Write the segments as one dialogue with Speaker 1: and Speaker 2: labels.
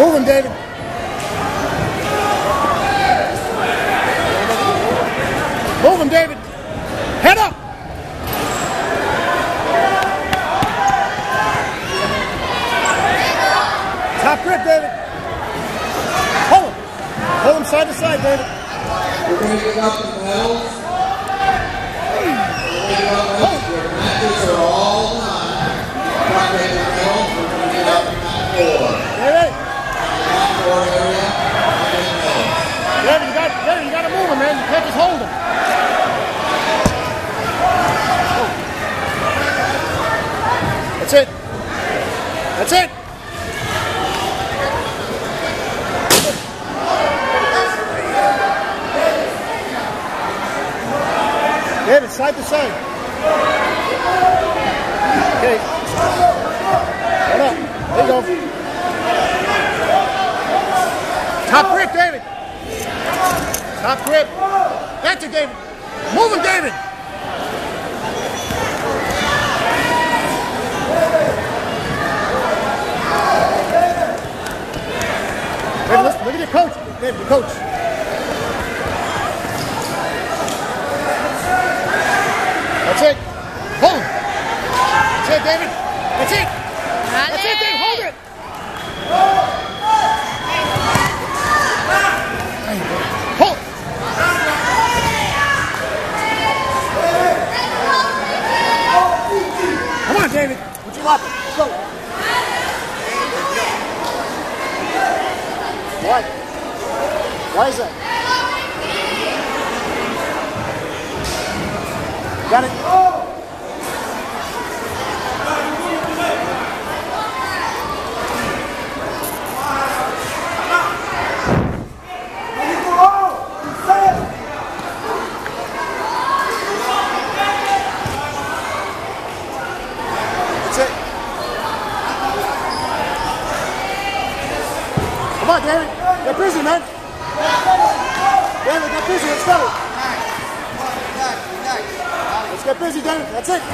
Speaker 1: Move him, David. Move him, David. Head up. Top grip, David. Hold him. Hold him side to side, David.
Speaker 2: We're going to get up the medals. We're going to get up the medals. Your matches are all done. We're going to get up to mat 4.
Speaker 1: David.
Speaker 2: Mat 4 area.
Speaker 1: David, you got to move him, man. You can't just hold him. That's it. That's it. David, side to side. Okay. Hold up. There you go. Top grip, David. Top grip. That's it, David. Move him, David. David, listen, look at your coach. David, your coach. That's it. Hold him. That's it, David. That's it. That's it, David. Hold it. Hold. Come on, David. What you want? Let's go. What? Why is that? Got it? That's it. Come on, David. Get busy, man. David, get busy. Let's go. Let's get busy, David. That's it.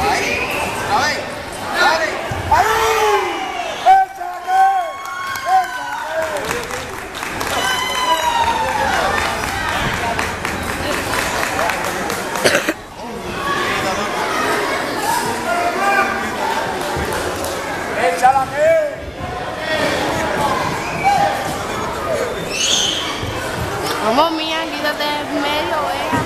Speaker 3: Vamos, Mía, quítate en medio,